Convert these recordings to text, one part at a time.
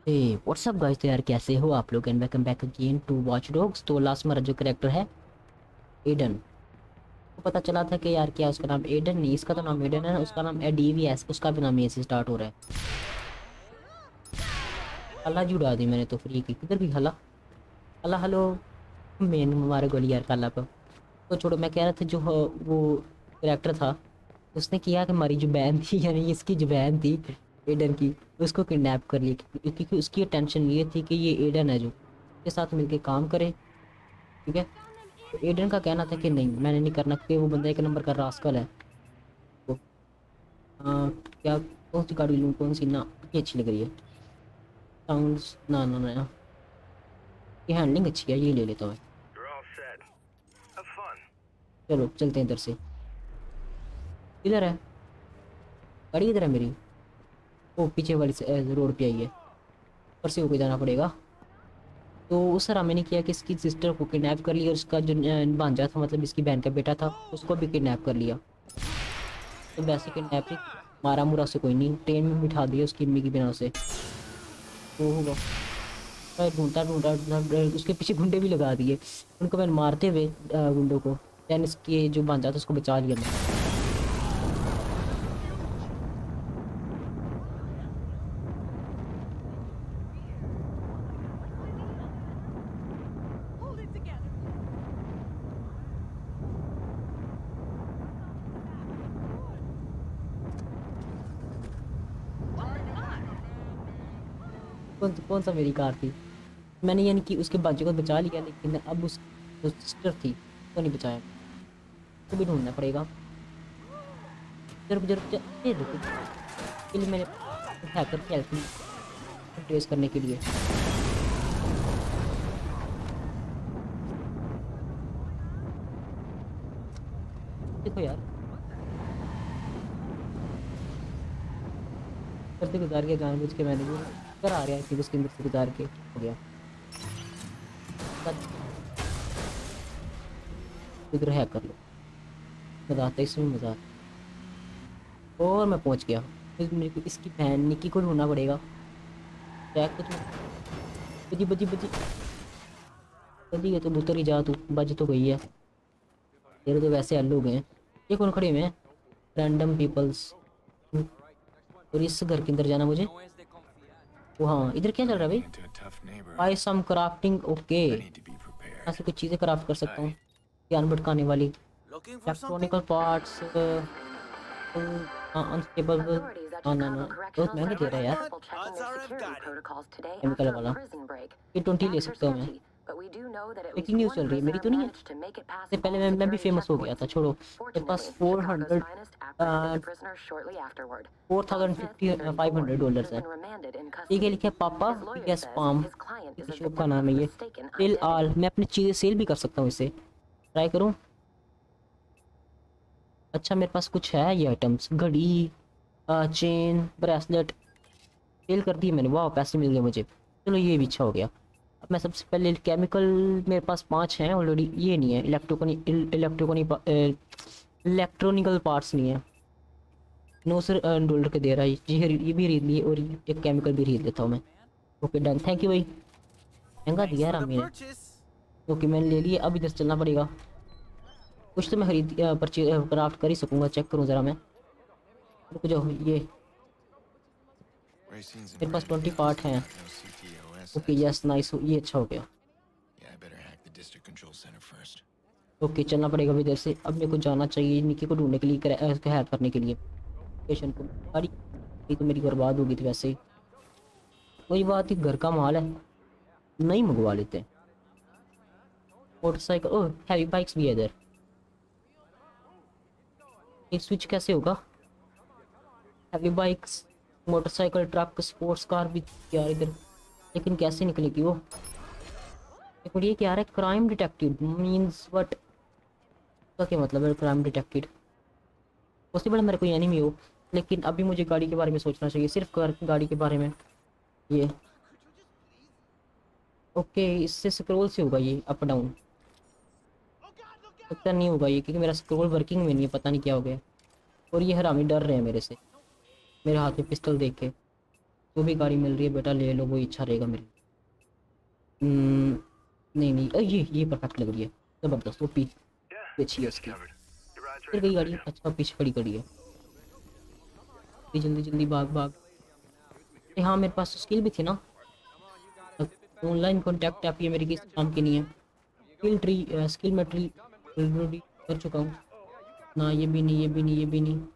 WhatsApp guys, तो यार कैसे हो आप लोग and welcome back again to Watch Dogs. तो लास्ट मेरा जो करेक्टर है एडन, तो पता चला था कि यार क्या उसका नाम एडन नहीं, इसका तो नाम एडन है, उसका नाम एडीवीएस, उसका भी नाम ए से स्टार्ट हो रहा है। अल्लाह जी उड़ा दी मैंने तो फ्री की, किधर भी हला अल्लाह हेलो मेन हमारे गोली यार काला को। तो छोड़ो, मैं कह रहा था जो वो करेक्टर था उसने किया कि हमारी जो बहन थी यानी इसकी जो बहन थी एडन की, उसको किडनैप कर लिया क्योंकि उसकी टेंशन ये थी कि ये एडन है जो के साथ मिलके काम करे। ठीक है, तो एडन का कहना था कि नहीं मैंने नहीं करना क्योंकि वो बंदा एक नंबर का रास्कल है। तो क्या कौन सी गाड़ी लूँ, कौन सी ना, ये अच्छी लग रही है साउंड्स, ना ना ना ये हैंडलिंग अच्छी है, ये ले लेता हूँ मैं। चलो चलते हैं इधर से। इधर है गाड़ी, इधर है मेरी। वो पीछे वाली से रोड पे आई है, ऊपर से होकर जाना पड़ेगा। तो उस तरह मैंने किया कि इसकी सिस्टर को किडनैप कर लिया और उसका जो भांजा था, मतलब इसकी बहन का बेटा था, उसको भी किडनैप कर लिया। तो वैसे किडनैपिंग मारा मुरा से कोई नहीं, ट्रेन में बिठा दिया उसकी अम्मी की बिना से। तो होगा मैं ढूंढता ढूंढता ढूंढता उसके पीछे गुंडे भी लगा दिए, उनको मैंने मारते हुए गुंडों को, दैन इसके जो भांजा था उसको बचा लिया मैं। कौन सा मेरी कार थी, मैंने यानी कि उसके भांजे को बचा लिया, लेकिन अब उस जो सिस्टर थी तो नहीं बचाया, तो भी ढूंढना पड़ेगा। जरूर जरूर ये रुको, के लिए मैंने हैकर की हेल्प ट्रेस करने के लिए। देखो यार करते गुजार के जानबूझ के मैंने वो कर आ रहा है कि उसके अंदर से गुजार के हो गया। इधर हैक कर लो, मजा आता है इसमें, मजा आता है। और मैं पहुंच गया, फिर मेरे को इसकी बहन निक्की को ढूंढना पड़ेगा। ट्रैक कुछ बजी बजी बजी बजी है तो उतर ही जा, तू बज तो गई है। तेरे तो वैसे हल हो गए हैं। ये कौन खड़े हुए हैं, रैंडम पीपल्स। और इस घर के अंदर जाना मुझे। वो हाँ, इधर क्या चल रहा है भाई, बाय सम क्राफ्टिंग, ओके ऐसे कुछ चीज़ें क्राफ्ट कर सकता हूँ ध्यान भटकाने वाली। इलेक्ट्रॉनिकल पार्ट्स अनस्टेबल, ना ना ना बहुत महंगे दे रहा है यार केमिकल वाला। ये 20 ले सकता हूँ मैं। ब्रेकिंग न्यूज़ चल रही है, मेरी तो नहीं है। इससे पहले मैं भी फेमस हो गया था, छोड़ो। मेरे पास 4,500 है। ठीक है, लिखा है पापा गैस पाम, इस शॉप का नाम है ये। सेल आल, मैं अपनी चीज़ें सेल भी कर सकता हूँ इसे, ट्राई करूँ। अच्छा मेरे पास कुछ है ये आइटम्स, घड़ी, चेन, ब्रेसलेट सेल कर दी मैंने, वाह पैसे मिल गए मुझे। चलो ये भी अच्छा हो गया। अब मैं सबसे पहले केमिकल, मेरे पास 5 हैं ऑलरेडी, ये नहीं है इलेक्ट्रॉनिकल पार्ट्स नहीं है। $9 के दे रहा है ये भी खरीद लिए और एक केमिकल भी खरीद लेता हूँ मैं। ओके डन, थैंक यू भाई, महंगा दिया रामी ने। ओके मैंने ले लिया, अब इधर चलना पड़ेगा। कुछ तो मैं खरीद परचेज क्राफ्ट कर ही सकूँगा, चेक करूँ ज़रा मैं। रुक जाओ, ये मेरे पास 20 पार्ट हैं। ओके यस नाइस, ये अच्छा हो गया। ओके चलना पड़ेगा अभी इधर से। अब मेरे को जाना चाहिए निकी को ढूंढने के लिए, उसको हेल्प करने के लिए स्टेशन को। अरे ये तो मेरी बर्बाद हो गई थी वैसे ही। वही बात ही, घर का माल है, नहीं मंगवा लेते। मोटरसाइकिल, ओह हैवी बाइक्स भी है इधर। एक स्विच कैसे होगा, heavy bikes, motorcycle, truck, sports car भी यार इधर, लेकिन कैसे निकलेगी वो। एक मिनट, ये क्या है, क्राइम डिटेक्टिव मींस व्हाट, का क्या मतलब है क्राइम डिटेक्टिव। पॉसिबल है मेरे कोई एनिमी हो, लेकिन अभी मुझे गाड़ी के बारे में सोचना चाहिए, सिर्फ गाड़ी के बारे में। ये ओके, इससे स्क्रॉल से होगा ये अप डाउन, लगता नहीं होगा ये क्योंकि मेरा स्क्रॉल वर्किंग में नहीं है, पता नहीं क्या हो गया। और ये हरामी डर रहे हैं मेरे से, मेरे हाथ में पिस्टल देख के। जो भी गाड़ी मिल रही है बेटा ले लो, वही अच्छा रहेगा मेरे लिए। नहीं नहीं ये परफेक्ट लग रही है, ज़बरदस्त। वो पीछे अच्छी है उसकी। फिर गई गाड़ी, अच्छा पीछे खड़ी करी है। जल्दी जल्दी भाग भाग। अरे हाँ मेरे पास स्किल भी थी ना। ऑनलाइन कॉन्टैक्ट ऐप ये मेरी किस काम की नहीं है। स्किल ट्री, स्किल मटेरियल कर चुका हूँ ना। ये भी नहीं, ये भी नहीं, ये भी नहीं।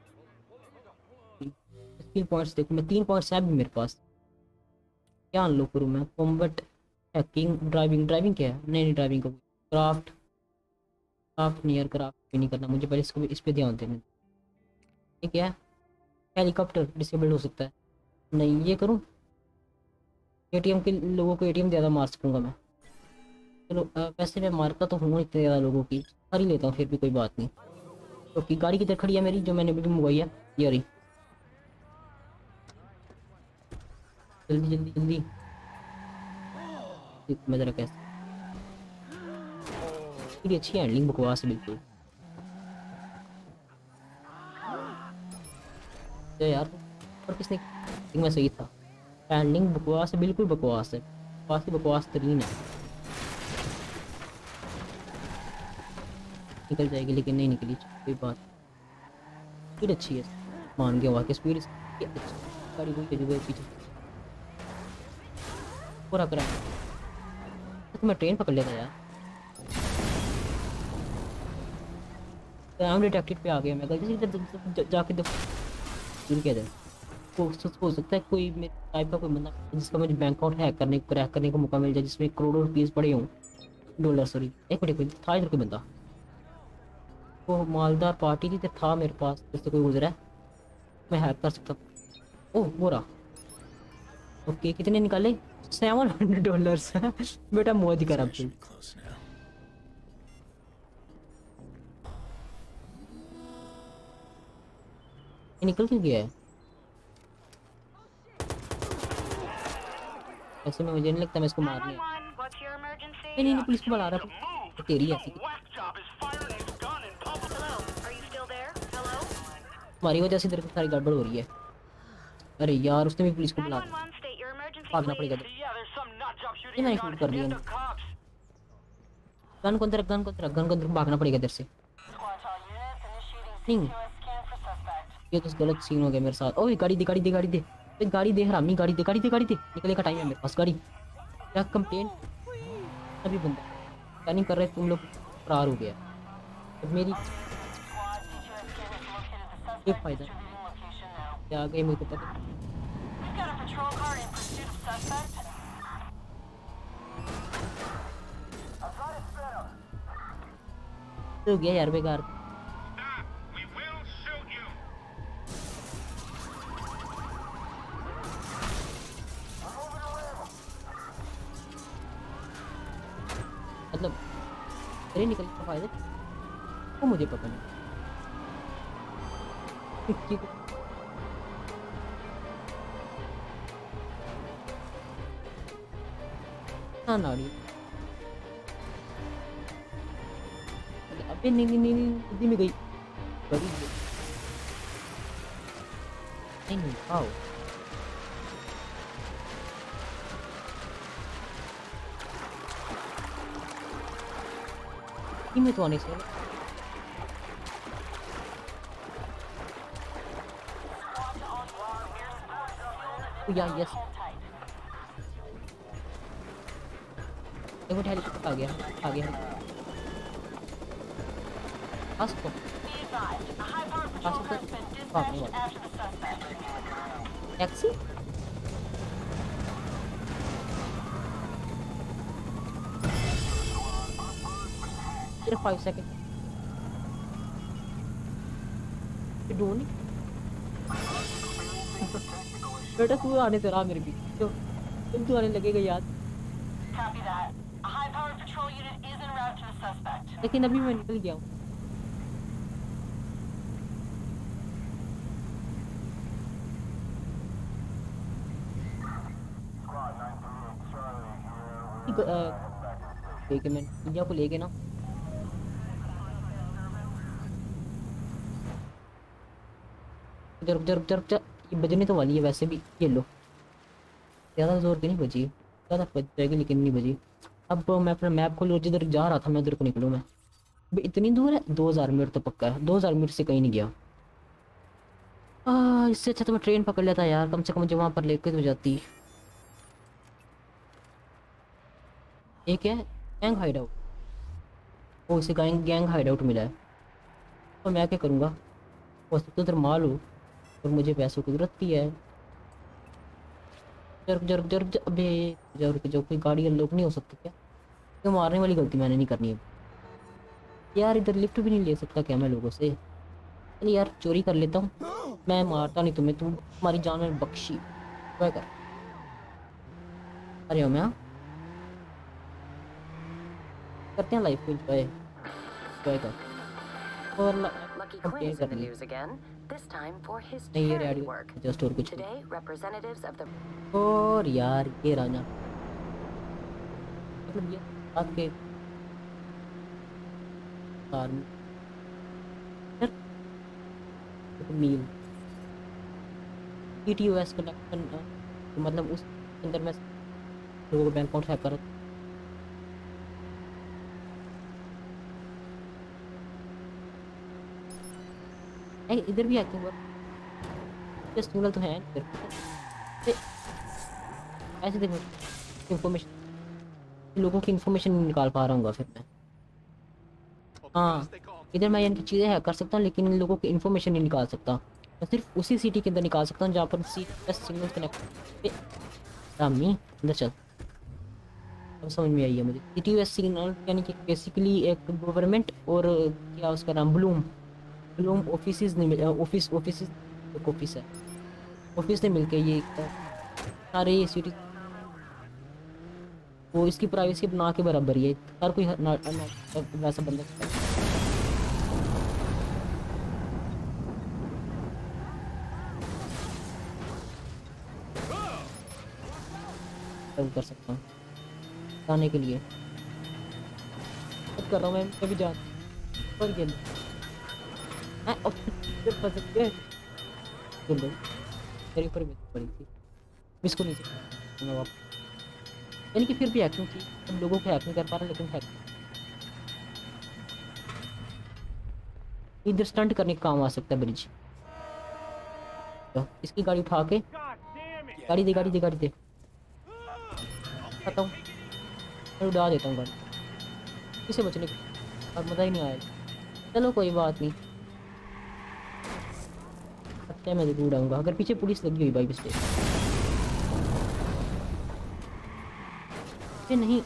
स्किल पॉइंट्स देखो, मैं 3 पॉइंट्स हैं भी मेरे पास। क्या अनलॉक करूँ मैं? Combat, hacking, driving. ड्राइविंग क्या है? नहीं नहीं ड्राइविंग का क्राफ्ट। क्राफ्ट नियर क्राफ्ट भी नहीं करना मुझे, पहले इसको इस पे ध्यान देना। ये क्या है? हेलीकॉप्टर डिसेबल्ड हो सकता है। नहीं ये करूँ? एटीएम के लोगों को एटीएम ज़्यादा मार सकूँगा मैं। चलो वैसे मैं मारता तो हूँ इतने ज़्यादा लोगों की, कर ही लेता हूँ फिर भी, कोई बात नहीं। तो गाड़ी किधर खड़ी है मेरी जो मैंने अभी मंगवाई है? ये रही। जल्दी जल्दी जल्दी। मैं ज़रा कैसे, मेरी अच्छी हैंडलिंग बकवास है बिल्कुल। तो यार और किसने, मैं सही था। हैंडलिंग बकवास है, बिल्कुल बकवास है, बकवास ही बकवास तरीन है। निकल जाएगी लेकिन नहीं निकली, कोई बात। स्पीड अच्छी है, मान गया वाकई स्पीड अच्छी। गाड़ी कोई जो पीछे पूरा करा। तो मैं ट्रेन पकड़ लेता यार। डिटेक्टिव पे आ गया मैं, गलती से जाके देखो क्या जाए। हो सकता है कोई मेरे टाइप का कोई बंदा जिसका मुझे बैंक अकाउंट हैक करने क्रैक करने का मौका मिल जाए, जिसमें करोड़ों रुपीस पड़े हों, डॉलर सॉरी। एक मिनट, कोई था इधर कोई बंदा। वो मालदार पार्टी थी तो था मेरे पास, जिससे कोई गुजरा है मैं हैक कर सकता। ओह वो रहा। ओके कितने निकाले? $700। बेटा मौज कर अब तू। ये निकल क्यों गया है? ऐसे में मुझे नहीं लगता मैं इसको मारने। नहीं नहीं नहीं, पुलिस को बुला रहा है तो तेरी ऐसी तुम्हारी वजह से इधर सारी गड़बड़ हो रही है। अरे यार उसने भी पुलिस को बुला दिया, भागना पड़ेगा। ये मैंने शूट कर दिया। गन को अंदर, गन को अंदर, गन को अंदर, भागना पड़ेगा इधर से। नहीं ये तो गलत सीन हो गया मेरे साथ। ओए गाड़ी दे, गाड़ी दे, गाड़ी दे, गाड़ी दे हरामी, गाड़ी दे, गाड़ी दे, गाड़ी दे। निकलने का टाइम है मेरे पास। गाड़ी क्या कंप्लेन? अभी बंदा क्या नहीं कर रहे तुम लोग, फरार हो गया। अब मेरी ये फायदा क्या, आ गए मुझे पता। तो गया यार बेकार। मतलब तेरे निकलने का फायदा वो मुझे पता नहीं। हाँ नाड़ी। अबे नहीं नहीं नहीं नहीं, बुद्धि में गई। बड़ी नहीं नहीं आओ। में तो आने से या यस देखो हेलीकॉप्टर आ गया, आ गया पास तो भागने वाला टैक्सी। सिर्फ 5 सेकंड ढूंढ। बेटा तू आने से रहा मेरे पीछे, तुम तू आने लगेगा याद। लेकिन अभी मैं निकल गया हूँ। ठीक है मैं इंडिया को लेके ना, इधर इधर इधर इधर, ये बजने तो वाली है वैसे भी। ये लो ज़्यादा ज़ोर की नहीं बजी, ज़्यादा बज जाएगी लेकिन नहीं बजी। अब मैं अपना मैप खोलूँ, जिधर जा रहा था मैं उधर को निकलूँ मैं। अभी इतनी दूर है, 2000 मीटर तो पक्का है, 2000 मीटर से कहीं नहीं गया। इससे अच्छा तो मैं ट्रेन पकड़ लेता यार, कम से कम मुझे वहाँ पर लेके तो जाती। एक है गैंग हाइड आउट, वो इसे गैंग गैंग हाइड आउट मिला है। तो मैं क्या करूँगा, हो सकता है उधर माल हो और मुझे पैसों की जरूरत भी है। जर्क जर्क जर्क अबे जर्क, जो कोई गाड़ी अनलॉक नहीं हो सकती क्या? ये मारने वाली गलती मैंने नहीं करनी है यार। इधर लिफ्ट भी नहीं ले सकता क्या मैं लोगों से? चलिए यार चोरी कर लेता हूँ, मैं मारता नहीं तुम्हें, तुम तुम्हारी जान में बख्शी। क्या कर, अरे हो मैं, हाँ? करते हैं लाइफ को एंजॉय, एंजॉय कर। और Lucky complain Quinn's in the करनी news again, this time for his नहीं, ये charity रेडियो work. जस्ट और कुछ नहीं। Today, representatives of the और यार ये राजा मतलब ये आपके आर्मी मील PTOS कनेक्शन, मतलब उस अंदर मैं लोगों को बैंक अकाउंट हैक कर। इधर भी हैकिंग हुआ, ये सिग्नल तो है इधर। ए, ऐसे देखो इंफॉर्मेशन, लोगों की इंफॉर्मेशन नहीं निकाल पा रहा हूँ फिर मैं। हाँ इधर मैं इनकी चीज़ें हैक कर सकता हूँ लेकिन इन लोगों की इंफॉर्मेशन नहीं निकाल सकता। मैं सिर्फ उसी सिटी के अंदर निकाल सकता हूँ जहाँ पर सिग्नल कनेक्ट। रामी अंदर चल, अब समझ में आई है मुझे। CTOS सिग्नल यानी कि बेसिकली एक गवर्नमेंट और क्या उसका नाम, ब्लूम ब्लूम ऑफिस ने मिल ऑफिस ऑफिस एक ऑफिस है, ऑफिस ने मिलके ये सारे ये सिटी, वो इसकी प्राइवेसी ना के बराबर ही है। हर कोई वैसा बंदा कर सकता हूँ जाने के लिए। अब कर रहा हूँ मैं भी जान पर गेम फंस गए। बोलो मेरे ऊपर भी पड़ी थी, इसको नीचे मैं वापस, यानी कि फिर भी हैकिंग थी। हम लोगों को हैक नहीं कर पा रहा लेकिन हैक इधर स्टंट करने का काम आ सकता है ब्रिज। तो इसकी गाड़ी उठा के, गाड़ी दे गाड़ी दे गाड़ी दे, आता हूँ मैं उड़ा देता हूँ गाड़ी, किसे बचने का अब मज़ा ही नहीं आएगा। चलो कोई बात नहीं, अच्छा मैं जरूर उड़ाऊंगा अगर पीछे पुलिस लगी हुई भाई पिछले। ये नहीं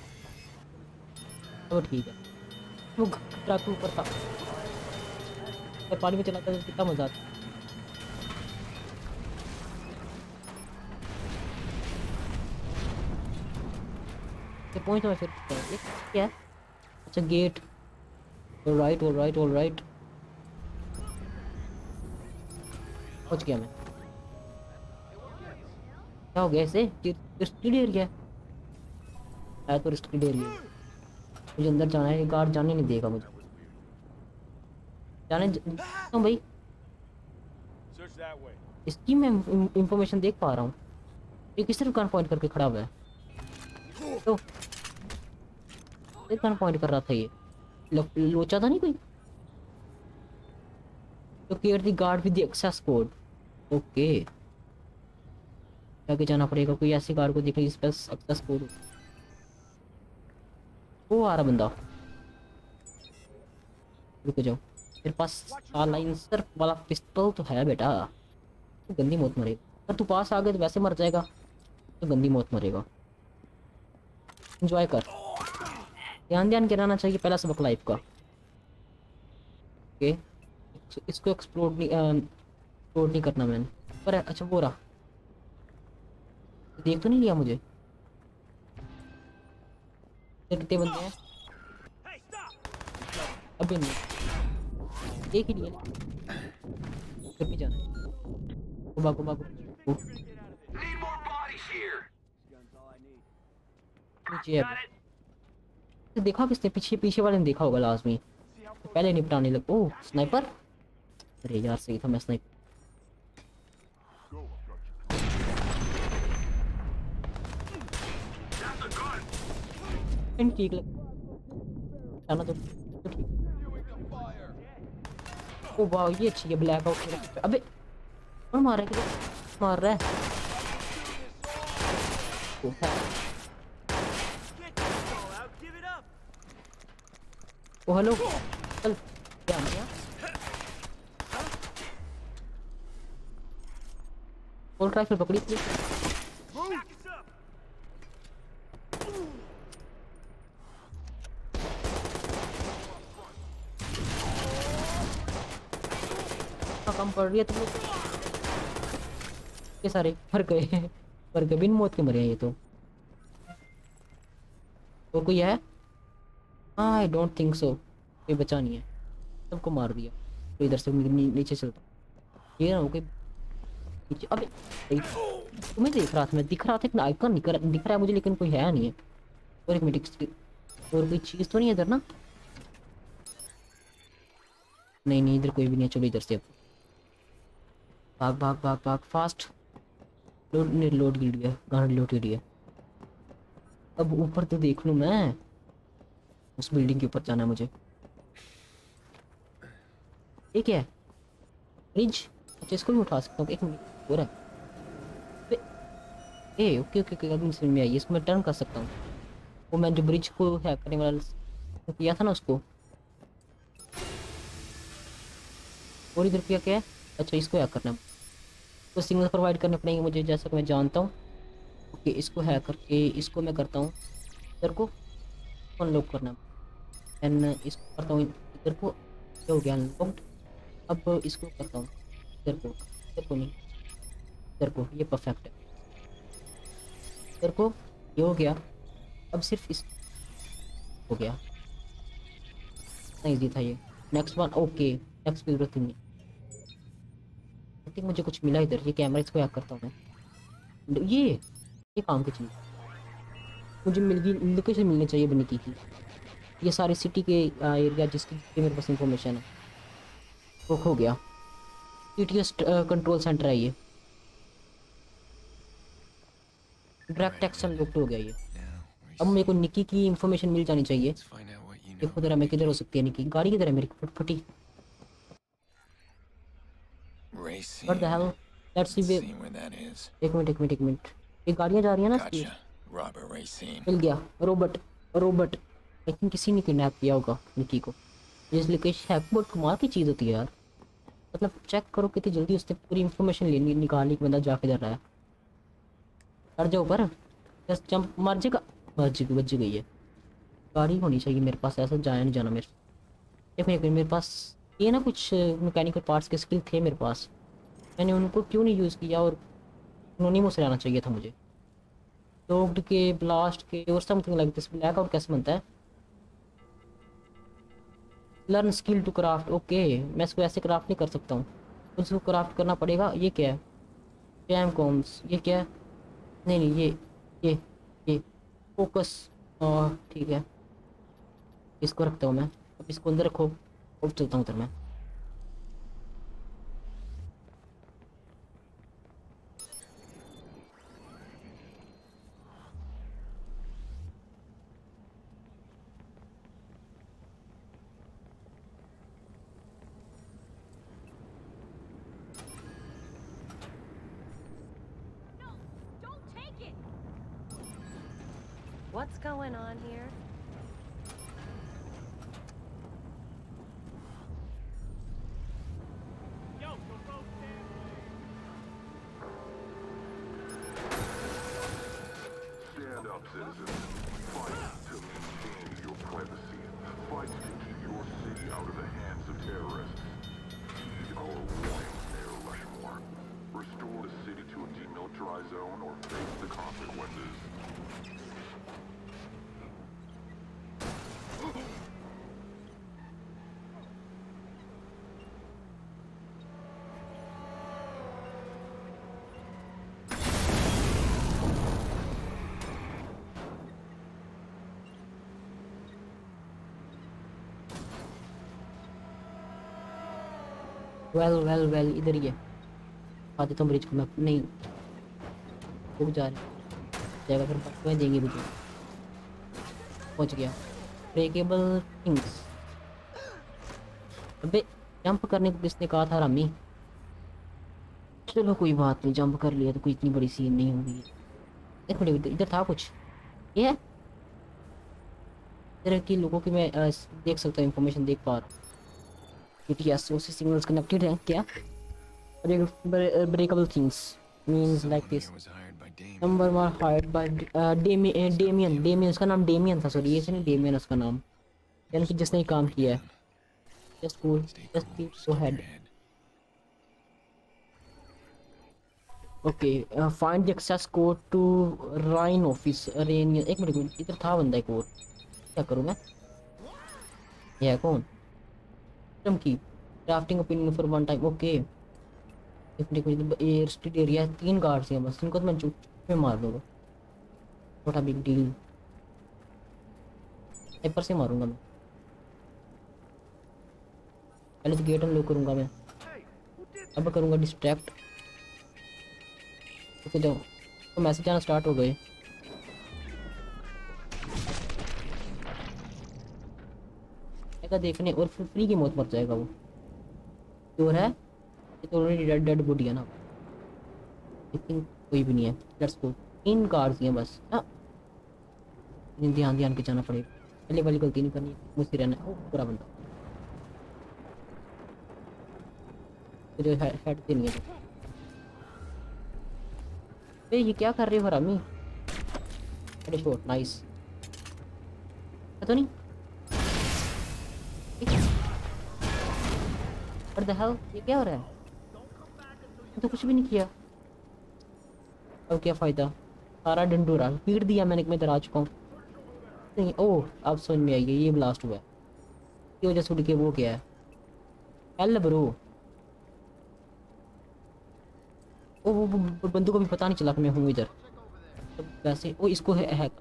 तो ठीक है, वो ट्रक के ऊपर था, अगर पानी में चलाता तो कितना मजा आता। ये पहुंच मैं फिर एक क्या है? अच्छा गेट, ऑलराइट ऑलराइट ऑलराइट, पहुंच गया मैं। क्या हो गया इसे? रिस्ट्रिक्टेड एरिया है तो रिस्ट्रिक्टेड एरिया, मुझे अंदर जाना है, गार्ड जाने नहीं देगा मुझे जाने तो भाई। इसकी मैं इंफॉर्मेशन देख पा रहा हूँ, ये किस तरह गन पॉइंट करके खड़ा हुआ है, तो गन पॉइंट कर रहा था ये, लोचा था नहीं कोई। तो care the guard with the access code, okay आगे जाना पड़ेगा, कोई ऐसे गार्ड को देखा जिस पर एक्सेस कोड। वो आ रहा बंदा, रुक जाओ, मेरे पास साइलेंसर वाला पिस्तौल तो है बेटा, तो गंदी मौत मरेगा। अगर तू पास आ गए तो वैसे मर जाएगा, तो गंदी मौत मरेगा। एंजॉय कर, ध्यान ध्यान गिराना चाहिए, पहला सबक लाइफ का। ओके इसको एक्सप्लोर नहीं करना मैंने, पर अच्छा वो रहा, देख तो नहीं लिया मुझे। कितने बंदे हैं अभी? नहीं देख ही लिया, फिर भी जाना है। गुबा गुबा गुबा नीचे है। तो देखा किसने? पीछे पीछे वाले ने देखा होगा लाजमी, तो पहले निपटाने लग। ओह स्नाइपर, अरे यार सही था मैं स्नाइपर। ठीक लग खाना तो ठीक। ओ वाह ये अच्छी है ब्लैक आउट। अबे कौन मार रहा है, किधर मार रहा है? ओ, है। ओ हेलो चल ध्यान दिया। और राइफल पकड़ी थी। कम पड़ रही है तुम लोग। ये सारे मर गए मर गए, बिन मौत के मरे हैं ये तो। और कोई है? आई डोंट थिंक सो, कोई बचा नहीं है, सबको मार दिया। तो इधर से नीचे चलता हूँ। ये ना हो कोई नीचे। अबे तुम्हें देख रहा था मैं, दिख रहा था एक आइकन दिख रहा है मुझे, लेकिन कोई है नहीं है। और एक मिनट, और कोई चीज़ तो नहीं है इधर ना? नहीं नहीं इधर कोई भी नहीं है। चलो इधर से अब भाग भाग भाग भाग फास्ट। लोड ने लोड गिर गया, गाड़ी लोड गिर गया। अब ऊपर तो देख लूँ मैं, उस बिल्डिंग के ऊपर जाना है मुझे। ये क्या है? फ्रिज? अच्छा इसको भी उठा सकता हूँ, एक मिनट हो रहा है। ए ओके ओके ओके, अभी समझ में आई। इसको मैं टर्न कर सकता हूँ। वो मैं जो ब्रिज को हैक करने वाला किया था ना उसको। और इधर क्या क्या है? अच्छा इसको हैक करना है तो सिग्नल प्रोवाइड करने पड़ेंगे मुझे, जैसा कि मैं जानता हूँ। ओके इसको हैक करके इसको मैं करता हूँ, इधर को अनलॉक करना है। एंड इसको करता हूँ इधर को, क्या हो गया अनलॉक्ड। अब इसको करता हूँ इधर को नहीं, इधर को, ये परफेक्ट है। इधर को ये हो गया। अब सिर्फ इस हो गया, इतना ईजी था ये। नेक्स्ट वन ओके, नेक्स्ट की जरूरत नहीं। आई थिंक मुझे कुछ मिला इधर, ये कैमरा, इसको हैक करता हूँ मैं। ये काम की चीज़ मुझे मिल गई, लोकेशन मिलनी चाहिए बनी की थी। ये सारी सिटी के एरिया जिसकी मेरे पास इंफॉर्मेशन है वो हो गया। टीटीएस कंट्रोल सेंटर है ये। डायरेक्ट एक्शन लुक्ट हो गया ये। अब मेरे को निकी की इंफॉर्मेशन मिल जानी चाहिए। देखो जरा मैं किधर हो सकती है निकी, गाड़ी किधर है मेरी फटी। What the hell? Let's see एक मिनट ये गाड़ियाँ जा रही है ना इसकी। मिल गया रोबोट। रोबोट आई थिंक किसी ने किडनैप किया होगा निकी को। जिस लोकेशन हैक बहुत कमाल की चीज़ होती है यार। मतलब चेक करो कितनी जल्दी उसने पूरी इंफॉर्मेशन लेनी निकालने की, बंदा जाके डर रहा है। चढ़ जाओ ऊपर, बस जंप मार जाएगा। बच गई है। गाड़ी होनी चाहिए मेरे पास, ऐसा जाया नहीं जाना मेरे। एक मिनट मेरे पास ये ना कुछ मैकेनिकल पार्ट्स के स्किल थे मेरे पास, मैंने उनको क्यों नहीं यूज़ किया। और एनोनिमस रहना चाहिए था मुझे। लॉक्ड के, ब्लास्ट के और something like this. Blackout कैसे बनता है? Learn skill to craft. Okay मैं इसको ऐसे क्राफ्ट नहीं कर सकता हूँ, उसको क्राफ्ट करना पड़ेगा। ये क्या है? Jam coms. ये क्या है? नहीं नहीं ये फोकस। ठीक है इसको रखता हूँ मैं। अब इसको अंदर रखो, अब चलता हूँ उधर मैं। What's going on here? Stand up, citizens. Fight to maintain your privacy. Fight to keep your city out of the hands of terrorists. Heed our warning, Mayor Rushmore. Restore the city to a demilitarized zone or face the consequences. Well इधर ही है। आ देता हूँ bridge को मैं। नहीं रुक जा रहे जाएगा, फिर बटुए देंगे मुझे। पहुंच गया। Breakable things. अबे जंप करने को किसने कहा था रामी? चलो कोई बात नहीं, जंप कर लिया तो कोई इतनी बड़ी सीन नहीं होगी। एक मिनट, इधर था कुछ। ये है तरह की लोगों की मैं देख सकता हूँ, इंफॉर्मेशन देख पा रहा हूँ। टीटीएस उसी सिग्नल्स कनेक्टेड है क्या? Breakable things means like this. Number were hired by Damien उसका नाम डेमियन था, सॉरी ये से नहीं, डेमियन उसका नाम, यानी कि जिसने ये काम किया है। Just cool, just keep so head. Okay, find the access code to Rhine office rain. एक मिनट, इधर था बंदा एक और, क्या करूँ मैं? ये है कौन? सिस्टम की crafting opinion for one time. Okay, ये स्ट्रीट एरिया है, 3 गार्ड्स हैं बस, इनको तो मैं चुप में मार दूंगा, छोटा बिग डील। स्नाइपर से मारूंगा मैं, पहले तो गेट अनलॉक करूंगा मैं, अब करूंगा डिस्ट्रैक्ट। ओके जाओ, तो मैसेज आना स्टार्ट हो गए। देखने और फिर फ्री की मौत मर जाएगा वो। चोर है ये तो, ऑलरेडी डेड बॉडी है ना, लेकिन कोई भी नहीं है। Let's go. 3 कार्स हैं बस। हाँ, ध्यान के जाना पड़ेगा, पहले वाली गलती नहीं करनी है, मुझसे रहना है। ओ पूरा बंदा जो हेड से नहीं है। ये क्या कर रहे हो हरामी? अरे शॉट नाइस, तो नहीं What the hell? ये क्या हो रहा है? तो कुछ भी नहीं किया। अब क्या फायदा, सारा डंडोरा पीट दिया मैंने, मैं इधर आ चुका हूँ। नहीं, ओह अब समझ में आई, ये ब्लास्ट हुआ है, ये वजह से उड़ के वो क्या है। हेल ब्रो, ओ वो बंदूक को भी पता नहीं चला कि मैं हूँ इधर। तो वैसे ओ इसको है हैक,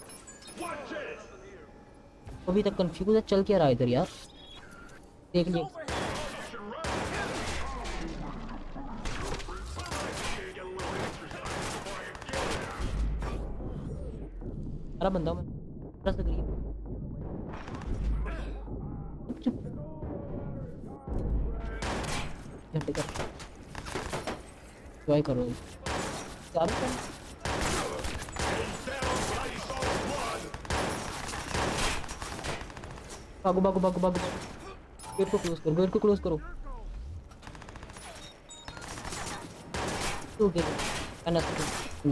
अभी तक कंफ्यूज है चल क्या रहा है इधर यार, देख लिए। सारा बंदा मैं रस गरीब झंडे कर ट्राई करो चार कर। भागो भागो भागो भागो, गेट को क्लोज करो, गेट को क्लोज करो। तो गेट नहीं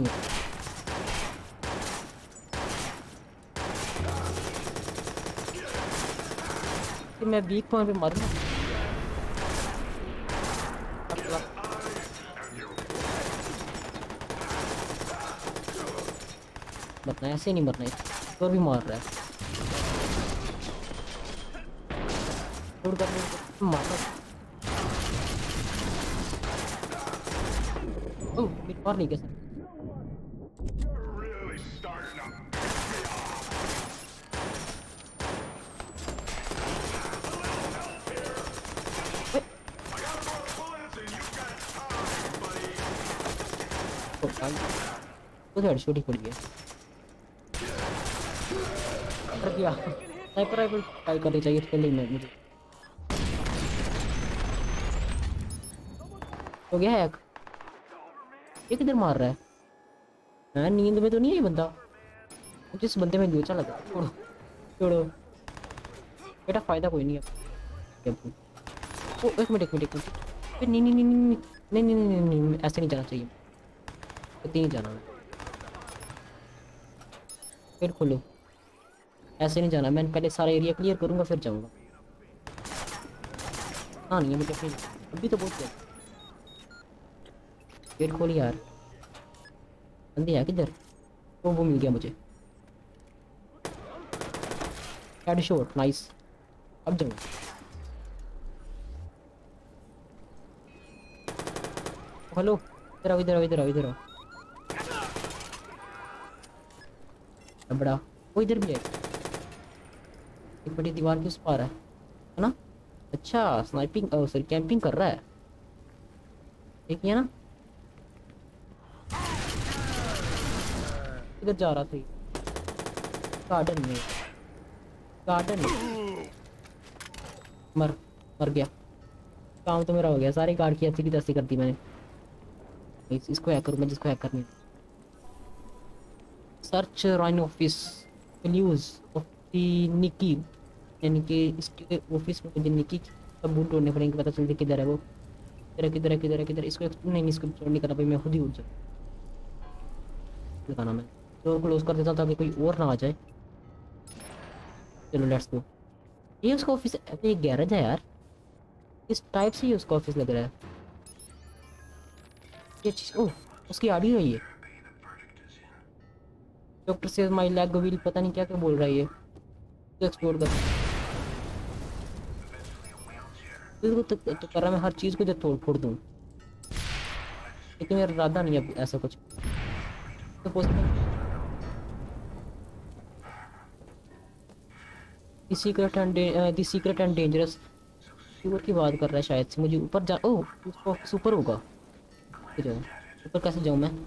कि मैं वीक पॉइंट पे मारूंगा। मरना है, ऐसे नहीं मरना है, तो भी मार रहा है। छोड़ कर मारना। ओह मेरी मार नहीं कैसे। तो हेडशॉट ही पड़ गया। कर दिया। स्नाइपर राइफल ट्राई करनी चाहिए पहले में मुझे। हो गया हैक। ये किधर मार रहा है? मैं नींद में तो नहीं है ये बंदा, मुझे इस बंदे में लोचा लगा। छोड़ो छोड़ो बेटा, फायदा कोई नहीं है। ओ एक मिनट नहीं नहीं नहीं नहीं नहीं नहीं नहीं नहीं नहीं, ऐसे नहीं जाना चाहिए, नहीं जाना। फिर खोलो, ऐसे नहीं जाना। मैं पहले सारा एरिया क्लियर करूंगा फिर जाऊंगा। हाँ नहीं है मुझे फिर, अभी तो बहुत है। गेट खोल यार, बंदे है किधर? वो मिल गया मुझे, हेडशॉट नाइस। अब जाऊंगा। हेलो इधर आओ इधर आओ इधर आओ इधर आओ। बड़ा वो इधर भी है, एक बड़ी दीवार के उस पार है ना। अच्छा स्नाइपिंग सॉरी कैंपिंग कर रहा है, ठीक है ना। इधर जा रहा था गार्डन में। गार्डन मर मर गया। काम तो मेरा हो गया, सारी गार्ड की अच्छी की तस्ती कर दी मैंने। इसको हैक करूँ मैं जिसको हैक करनी। Search Rhine office news of the Nicky, यानी कि इसके ऑफिस में मुझे निकी का बूट ढूंढने पड़ेंगे, पता चलते किधर है वो। किधर इसको नहीं इसको नहीं करना भाई, मैं खुद ही उठ जाऊँ। लगाना मैं डोर क्लोज कर देता ताकि कोई और ना आ जाए। चलो लेट्स गो। ये उसका ऑफिस है, अबे एक गैरेज है यार, इस टाइप से ही उसका ऑफिस लग रहा है। ये ओह उसकी ऑडियो है ये। डॉक्टर से माई लेग व्हील, पता नहीं क्या क्या बोल रहा है ये। तो एक्सप्लोर कर तो कर रहा मैं हर चीज़ को जो तोड़ फोड़ दूँ, लेकिन मेरा इरादा नहीं है ऐसा कुछ। तो सीक्रेट एंड डेंजरस ऊपर की बात कर रहा है शायद से। मुझे ऊपर जा, ओह उसका ऑफिस ऊपर होगा। जाओ ऊपर, कैसे जाऊँ मैं,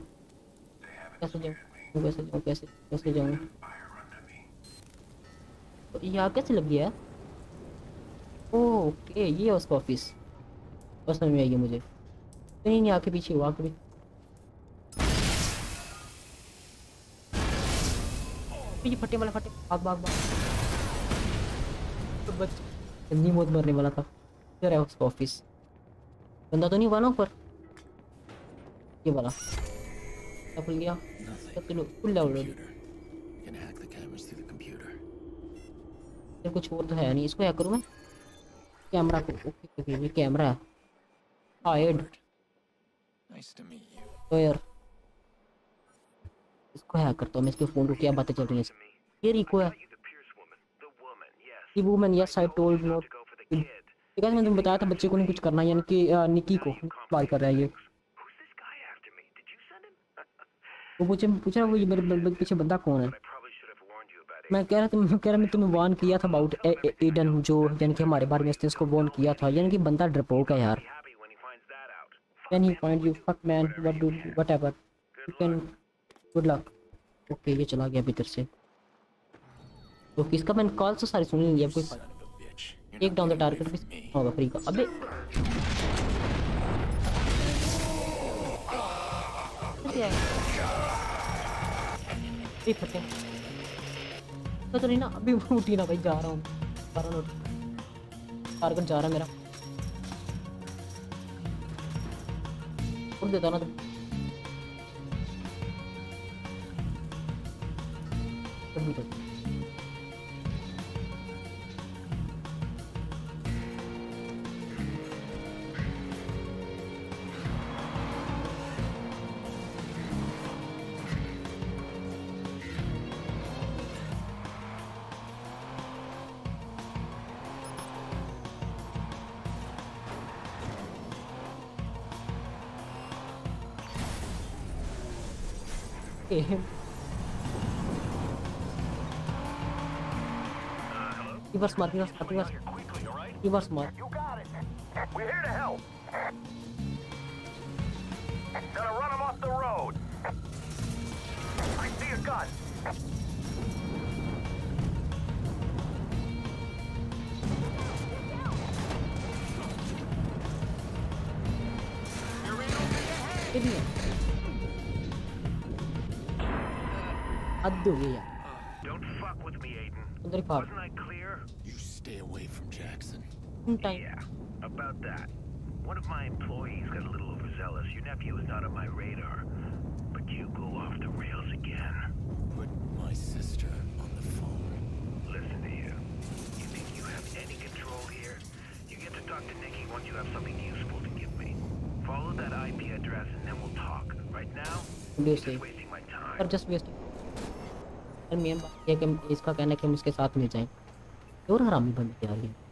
कैसे जाऊँ यहाँ कैसे लग गया। ओके ये है उसका ऑफिस, बस समझ में आई है मुझे। नहीं आके पीछे हुआ कभी। ये फटे वाला फटे, भाग तो बच जल्दी मौत मरने वाला था। इधर है उसका ऑफिस, बंदा तो नहीं हुआ ना ऊपर। ये वाला खुल गया, चलो खुल गया ऑलरेडी। कुछ और तो है नहीं, इसको हैक करूँ मैं कैमरा को। ओके ये कैमरा है हाइड तो यार, इसको हैक करता हूँ मैं। इसके फोन को क्या बातें चल रही हैं। ये रिको है, ये woman, yes I told not. ठीक है मैंने तुम्हें बताया था बच्चे को नहीं कुछ करना, यानी कि निकी को बात कर रहा है ये। वो मुझे पूछा वो मेरे पीछे बंदा कौन है। मैं कह रहा मैं तुम्हें वार्न किया था अबाउट एडन, जो यानी कि हमारे बारे में उसको वार्न किया था। यानी कि बंदा डरपोक है यार। When he find you, fuck man, whatever, you can, good luck। Okay ये चला गया भीतर से। तो किसका मैंने कॉल तो सारी सुनी नहीं है कोई। एक डाउन द टारगेट भी होगा फ्री का। अबे फटे तो नहीं ना, अभी उठी ना भाई, जा रहा हूँ टारगेट जा रहा है मेरा। उड़ देता ना तो smart. You were smart. You got it. We're here to help. Gonna run him off the road. I see a gun. Don't fuck with me, Aiden. Wasn't I clear? You stay away from Jackson. Yeah, about that. One of my employees got a little overzealous. Your nephew is not on my radar. But you go off the rails again. Put my sister on the phone. Listen to you. You think you have any control here? You get to talk to Nikki once you have something useful to give me. Follow that IP address and then we'll talk. Right now, you're just wasting my time. just wasting. Main बात ये कि इसका कहना है कि हम उसके साथ मिल जाएं। और हरामी बंदे यार ये।